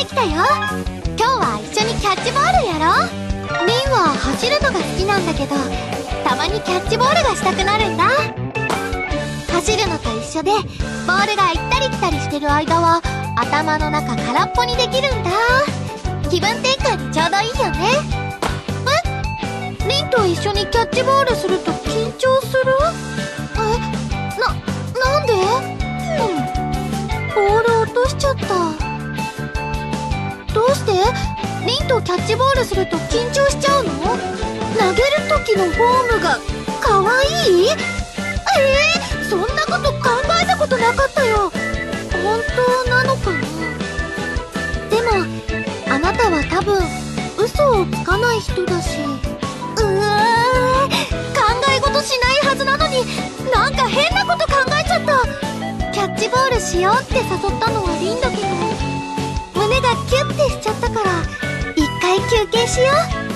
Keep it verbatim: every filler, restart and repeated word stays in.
できたよ。今日は一緒にキャッチボールやろう。リンは走るのが好きなんだけど、たまにキャッチボールがしたくなるんだ。走るのと一緒でボールが行ったり来たりしてる間は頭の中空っぽにできるんだ。気分転換にちょうどいいよね。え、リンと一緒にキャッチボールすると緊張する？え、な、なんで？うん、ボール落としちゃった。どうして？リンとキャッチボールすると緊張しちゃうの？投げる時のフォームがかわいい？えー、そんなこと考えたことなかったよ。本当なのかな？でもあなたは多分嘘をつかない人だし。うわー、考え事しないはずなのになんか変なこと考えちゃった。キャッチボールしようって誘ったのはリンだけど、胸がキュッてしちゃったから一回休憩しよう。